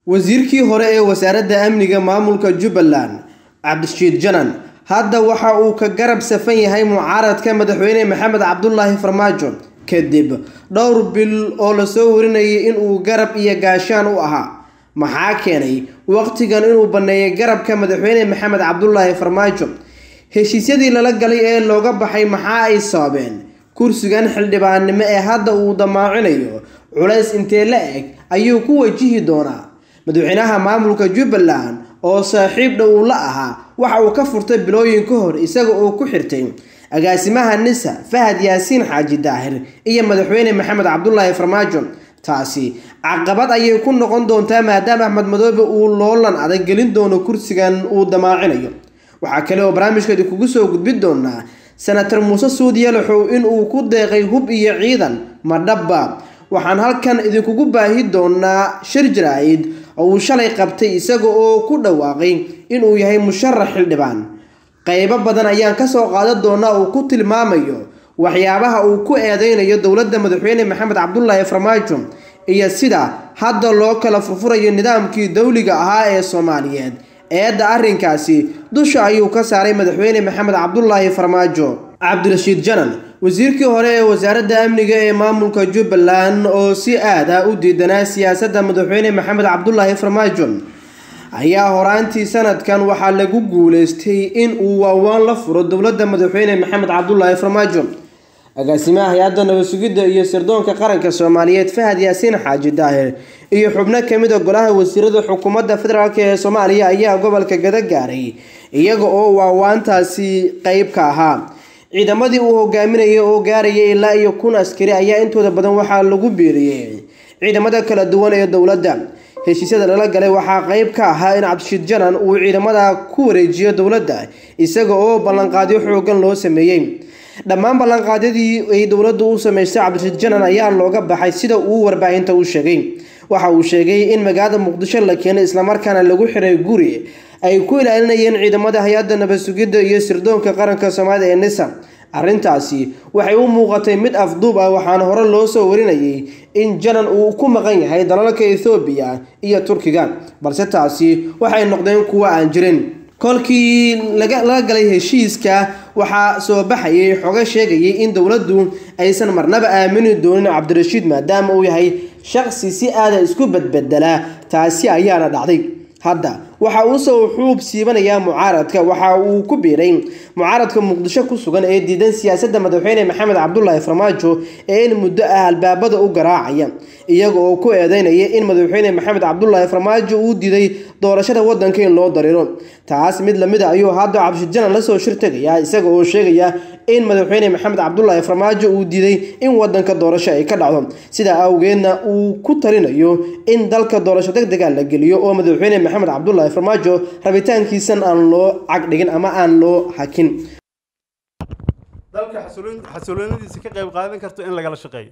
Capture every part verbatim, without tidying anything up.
wasiirkii hore ee wasaaradda amniga maamulka Jubbaland Cabdirashiid Janan hadda waxa uu ka garab safan yahay mucaaradka madaxweyne Maxamed Cabdullaahi Farmaajo kadib dhowr bil oo la soo warinayay in uu garab iyo gaashaan u ahaa maxaa keenay waqtigan inuu baneeyay garabka madaxweyne Maxamed Cabdullaahi Farmaajo heshiisyadii lala galay ee looga baxay maxaa ay sababeen kursigan xildhibaannimo ee hadda uu damaacinayo culays intee la eg ayuu ku wajihi doonaa madaxweynaha maamulka Jubbaland oo saaxiib dhow la ahaa waxa uu ka furtay bilooyin ka hor isaga oo ku xirtay agaasimaha Nisa Fahad Yaasiin Xaaji Daahir iyo madaxweyne Maxamed Cabdullaahi Farmaajo taasi caqabad ayay ku noqon doontaa maadaama Axmed Madoobe uu loolan adag gelin doono kursigan uu damaacinayo waxa kale oo barnaamijkeedu kugu soo gudbin doonaa senator Muuse Suudi Yalaxow in uu ku deeqay hub iyo ciidan madhabba waxaan halkan idinku baahi doonaa shir jaraa'id oo uu shalay qabtay isaga oo ku dhawaaqay in uu yahay musharax xildhibaan qaybo badan ayaan ka soo qaadan doonaa oo ku tilmaamayo waxyaabaha uu ku eedeynayo dawladda madaxweyne Maxamed Cabdullaahi Farmaajo iyo sida hadda loo kala furfurayo nidaamkii dawliga ahaa ee Soomaaliyeed eedda arrinkaasi dusha ayuu ka saaray madaxweyne Maxamed Cabdullaahi Farmaajo Cabdirashiid Janan wasiirkii hore ee wasaaradda amniga ee maamulka Jubbaland oo si aad ah u diidanaa siyaasadda madaxweyne Maxamed Cabdullaahi Farmaajo ayaa horaantii sanadkan waxaa lagu guuleystay in uu waawaan la furo dawladda madaxweyne Maxamed Cabdullaahi Farmaajo agaasimaha hay'adda nabad sugidda iyo sirdoonka qaranka Soomaaliyeed Fahad Yaasiin Xaaji Daahir iyo xubno kamid ah golaha wasiirada xukuumadda federaalka ee Soomaaliya ayaa gobolka Gada gaaray iyaga oo waawaantaasi qayb ka ahaa ciidamadii uu hogaaminayay oo gaarayay ilaa iyo kun askari ayaa intooda badan waxaa lagu biiriyay ciidamada kala duwan ee dawladda heshiisyada lala galay waxaa qayb ka ahaa in Cabdirashiid Janan uu ciidamada ku wareejiyo dawladda isaga oo ballanqaadyo xooggan loo sameeyay dhammaan ballanqaadyadii ay dawladdu u sameysay Cabdirashiid Janan ayaa looga baxay sida uu warbaahinta u sheegay waxa uu sheegay in magaalada Muqdisho la keenay isla markaana lagu xiray guri ay ku ilaalinayeen ciidamada hay'adda nabad sugidda iyo sirdoonka qaranka Soomaaliya ee Nisa arrintaasi waxay u muuqatay mid afduub ah waxaana hore loo soo warinayay in Janan uu ku maqan yahay dalalka Ethiopia iyo Turkiga balse taasi waxay noqdeen kuwa aan jirin kolkii laga galay heshiiska waxa soo baxayay xoga sheegayay in dawladdu aysan marnaba aamini doonin Cabdirashiid maadaama uu yahay shakhsi si aad isku badbedela taasi ayaana dhacday hadda waxa uu soo xuub siibanayaa mucaaradka waxa uu ku biiray mucaaradka Muqdisho ku sugan ee diidan siyaasadda madaxweyne Maxamed Cabdullaahi Farmaajo ee in muddo ah albaabada u garaacaya iyaga oo ku eedeynaya in madaxweyne Maxamed Cabdullaahi Farmaajo uu diiday doorashada wadanka in loo dariro taas mid lamid ah ayuu hadda Cabdirashiid Janan la soo shirtagaya isaga oo sheegaya in madaxweyne Maxamed Cabdullaahi Farmaajo uu diiday in wadanka doorasho ay ka dhacdo sida awgeedna uu ku talinayo in dalka doorasho degdeg ah la geliyo oo madaxweyne Maxamed Cabdullaahi Farmaajo rabitaankiisan aan loo cagdhigin ama aan loo hakin dalka xasuuladiisa ka qayb qaadan karto in laga la shaqeeyo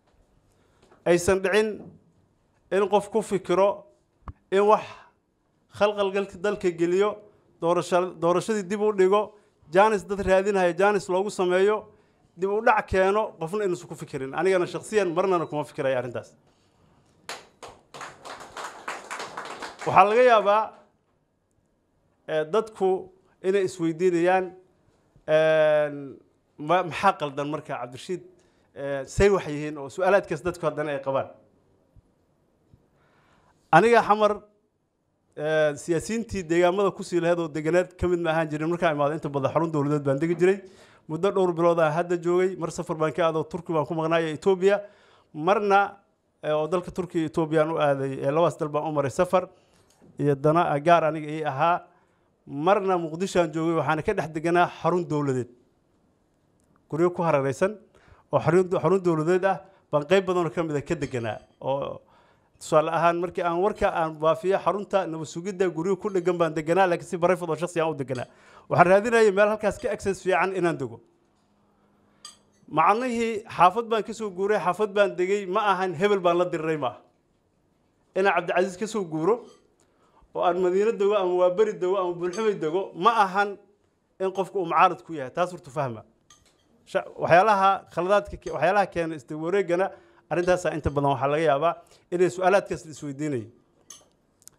aysan dhicin in qof ku fikiro in wax khalqal dalka geliyo doorashadii dib u dhigo jaanis dad raadinaya jaanis loogu sameeyo dib u dhac keeno qofna inuusan ku fikirin anigana shakhsiyan marnana kuma fikirayo arrintaas waxaa laga yaabaa dadku inay isweydiinayaan maxaa qaldan marka Cabdirashiid say wax yihiin oo su'aalaadkaas dadku haddana ay qabaan aniga xamar siyaasiyiintii deegaamada ku sii lahayd oo deganeed ka mid ma ahaan jirin markaa imaado inta badan xarun dawladeed baan degi jiray muddo dhowr bilood ah hadda joogay mar safar baan ka aado Turki baan ku maqnaayay Ethiopia marna oo dalka Turkiga iyo Ethiopia aan u aaday labadaas dal baan u maray safar iyo dana gaar aniga ii ahaa marna Muqdisho aan joogay waxaan ka dhex deganaa xarun dawladeed guriyo ku hareeraysan oo xarun dawladeed ah baan qayb badan oo ka mid ah ka deganaa oo tusaale ahaan markii aan warka aan baafiyo xarunta nabad sugidda guriyo ku dhagan baan deganaa laakiin si barayfad oo shakhsi aan u deganaa waxaan raadinayay meel halkaas ka access fiican inaan dego macnihii xaafad baan ka soo guuray xaafad baan degay ma ahan hebel baan la diriray ma ina Cabdicasiis ka soo guuro oo aan Madiina dego ama waa bari dego ama Bulxumay dego ma ahan in qofku uu mucaarad ku yahay taas urtu fahma waxyaalaha khaladaadka waxyaalaha keen istawareegana arrintaas inta badan waxa laga yaabaa inay su'aalaadkaas la isweydiinayay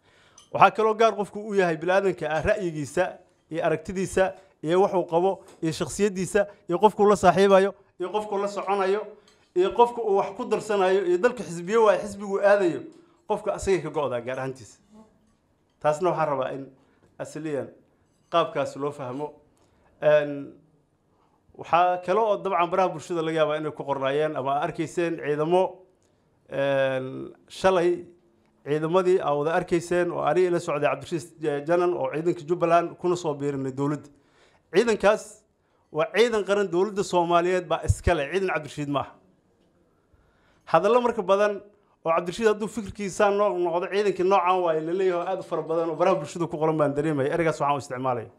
waxaa kaloo gaar qofku u yahay bilaadanka ah ra'yigiisa iyo aragtidiisa iyo wuxuu qabo iyo shakhsiyadiisa iyo qofku la saaxiibayo iyo qofku la soconayo iyo qofku uu wax ku darsanayo iyo dalka xisbiyo waa xisbigu aadayo qofka asaga ka go'da gaar ahaantiisa taasna waxaan rabaa in asliyan qaabkaas loo fahmo een waxaa kale oo dabcan baraha bulshada laga yaabaa inay ku qornaayeen ama arkayseen ciidamo een shalay ciidamadii aa wada arkayseen oo ari ila socday Cabdirashiid Janan oo ciidanka Jubbaland kuna soo biirinay dawladda ciidankaas waa ciidan qaran dawladda Soomaaliyeed baa iska leh ciidan Cabdirashiid ma aha hadallo marka badan oo Cabdirashiid hadduu fikirkiisa noqdo ciidankii noocan waa la leeyahay aad u fara badan oo baraha bulshada ku qoran baan dareemay eraygaas waxaan u isticmaalay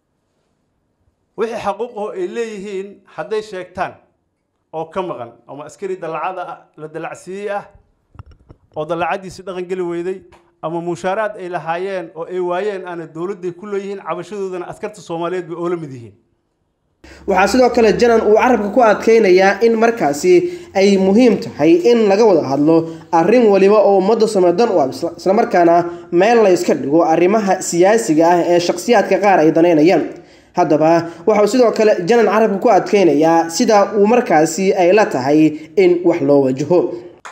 wixii xaquuqo ay leeyihiin hadday sheegtaan oo ka maqan ama askari dalacada la dalacsiiyay ah oo dalacadiisa dhaqan gali weyday ama mushaaraad ay lahaayeen oo ay waayeen aan dawladda ku leeyihiin cabashadoodana askarta Soomaaliyeed bay oo la mid yihiin waxaa sidoo kale Janan uu carabka ku adkeynayaa in markaasi ay muhiim tahay in laga wada hadlo arrin waliba oo ummadda Soomaaliyeed u ah isla markaana meel la iska dhigo arrimaha siyaasiga ah ee shakhsiyaadka qaar ay daneynayaan haddaba waxa uu sidoo kale Janan carabka ku adkeynayaa sida uu markaasi ay la tahay in wax loo wajaho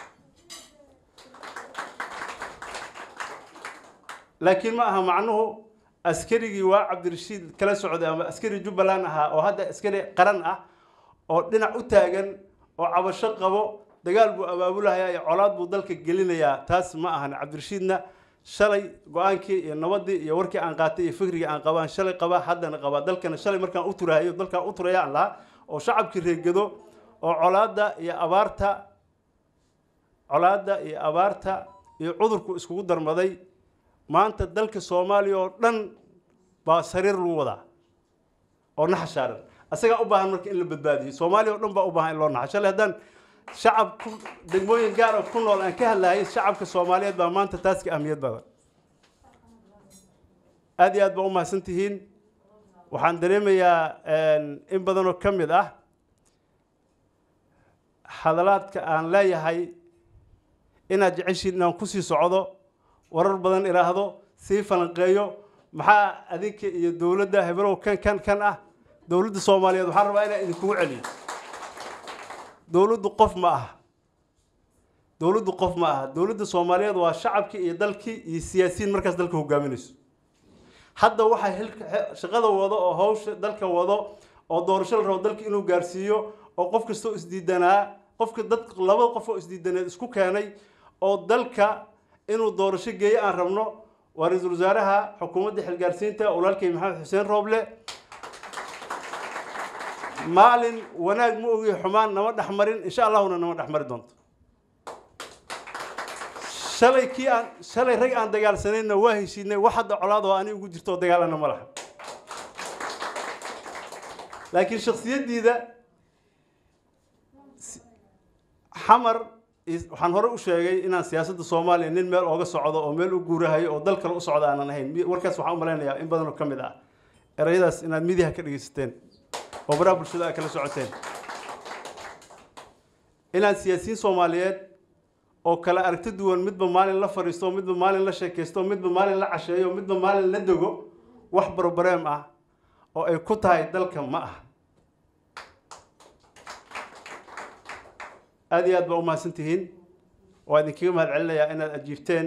laakiin ma aha macnuhu askarigii waa Cabdirashiid kala socday ama askari Jubbaland aha oo hadda askari qaran ah oo dhinac u taagan oo cabasho qabo dagaal buu abaabulayaa iyo colaad buu dalka gelinayaa taas ma ahan Cabdirashiidna shalay go'aankii iyo nabadii iyo warkii aan qaatay iyo fikriga aan qabaan shalay qaba haddana qaba dalkana shalay markaan u turahayo dalka u turayaan la oo shacabkii reegado oo colaada iyo abaarta colaada iyo abaarta iyo cudurku iskugu darmaday maanta dalka Soomaaliya oo dhan baa sariir lagu wadaa oo naxashaaran asaga u baahan marka in la badbaadiyo Soomaaliya oo dhan baa u baahan in loo naxasho hadan shacab degmooyin gaar ah ku nool aan ka hadlahay shacabka Soomaaliyeed baa maanta taaska ahmiyad badan aad iyo aad baa u mahadsantihiin waxaan dareemayaa in badan oo ka mid ah hadalaadka aan leeyahay inaad jeceshiin inaan ku sii socdo warar badan iraahdo sii falanqeeyo maxaa adinka iyo dawladda heblow kan kan kan ah dawladda Soomaaliyeed waxaan rabaa inaan idinku celiyo dawladdu qof ma aha dawladdu qof ma aha dawladda Soomaaliyeed waa shacabkii iyo dalkii iyo siyaasiyiin markaas dalka hogaaminayso hadda waxa shaqada wado oo hawsha dalka wado oo doorasho la rabo dalka inuu gaarsiiyo oo qof kasta isdiidanaa qofka dad laba qof oo isdiidaneed isku keenay oo dalka inuu doorasho geeyo aan rabno waa ra'iisul wasaaraha xukuumadda xilgaarsiinta walaalkay Maxamed Xuseen Rooble maalin wanaag ma ogi xumaan nama dhaxmarin insha Allahna nama dhaxmari doonto shalay kii aan shalay rag aan dagaalsanayna waa heshiinay wax hadda colaad oo aan ugu jirto dagaalana ma laha laakiin shakhsiyadiida xamar waxaan hore u sheegay inaan siyaasadda Soomaaliya nin meel ooga socdo oo meel u guurahayo oo dalka u socdo aanan ahayn warkaas waxaan u maleynayaa in badan oo ka mid ah erayadaas inaad midiyaha ka dhageysateen oo baraha bulshada ay kala socoteen inaan siyaasiyiin Soomaaliyeed oo kala aragti duwan midba maalin la fariisto midba maalin la sheekaysto midba maalin la casheeyo midba maalin la dago wax barbareem ah oo ay ku tahay dalka ma aha aad iyo aad baa u mahadsantihiin waa idinkaga mahad celinayaa inaad ajiibteen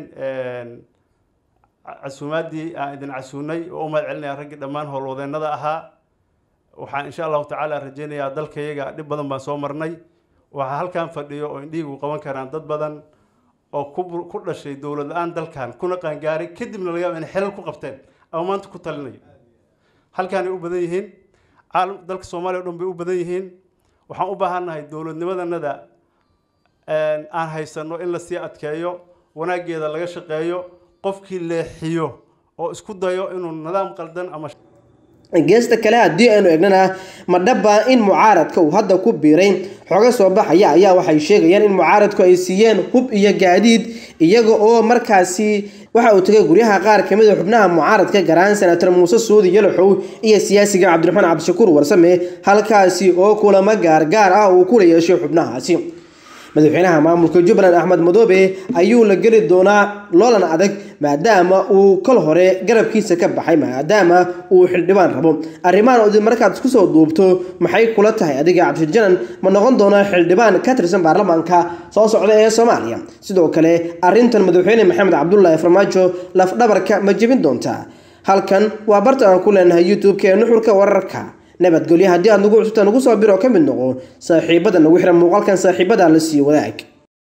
casuumaadii aan idin casuunay oo u mahad celinayaa raggii dhammaan howlwadeennada ahaa waxaan insha allahu tacaala rajaynayaa dalkayaga dhib badan baan soo marnay waxaa halkan fadhiyo oo indhihigu qaban karaan dad badan oo ku dhashay dowlad la-aan dalkan kuna qaangaaray kadibna laga yaabo inay xilal ku qabteen ama maanta ku talinayo halkaanay u badan yihiin caalam dalka Soomaaliya oo dhan bay u badan yihiin waxaan u baahannahay dowladnimadanada aan haysano in la sii adkeeyo wanaageeda laga shaqeeyo qofkii leexiyo oo isku dayo inuu nidaam qaldan ama geesta kale haddii aynu eegnana ma dhaba in mucaaradka uu hadda ku biiray xoga soo baxaya ayaa waxay sheegayaan in mucaaradku ay siiyeen hub iyo gaadiid iyaga oo markaasi waxa uu tagay guryaha qaar kamid ah xubnaha mucaaradka garaan senator Muuse Suudi Yalaxow iyo siyaasiga Cabdiraxmaan Cabdishakuur Warsame halkaasi oo kulamo gaar gaar ah uu ku leeyahay xubnahaasi madaxweynaha maamulka Jubbaland Axmed Madoobe ayuu la geli doonaa loolan adag maadaama uu kal hore garabkiisa ka baxay maadaama uu xildhibaan rabo arrimahan oo markaad isku soo duubto maxay kula tahay adiga Cabdishiid Janan ma noqon doonaa xildhibaan ka tirsan baarlamaanka soo socda ee Soomaaliya sidoo kale arrintan madaxweyne Maxamed Cabdullaahi Farmaajo laf dhabarka ma jebin doontaa halkan waa barta aan ku leenahay YouTube-ka ee nuxurka wararka nabadgelyo haddii aad nagu cusubtaan ugu soo biro ka mid noqo saaxiibada nagu xiran muuqaalkan saaxiibada la sii wadaag